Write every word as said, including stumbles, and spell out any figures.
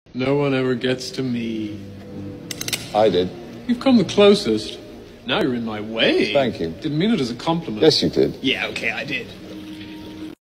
No one ever gets to me. I did. You've come the closest. Now you're in my way. Thank you. Didn't mean it as a compliment. Yes, you did. Yeah, okay, I did.